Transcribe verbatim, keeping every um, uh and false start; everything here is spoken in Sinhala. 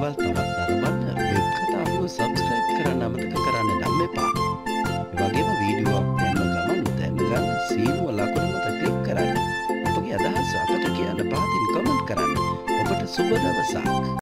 දේවල් තවත් නරඹන්න වෙබ් කතාව සබ්ස්ක්‍රයිබ් කරන්න අමතක කරන්න නම් එපා. ඒ වගේම වීඩියෝ අප්ලෝඩ් කරන ගමන් දැනගන්න සීනුව ලකුණ මත ක්ලික් කරන්න. ඔබගේ අදහස් අපට කියන්න පහතින් කමෙන්ට් කරන්න. ඔබට සුබ දවසක්.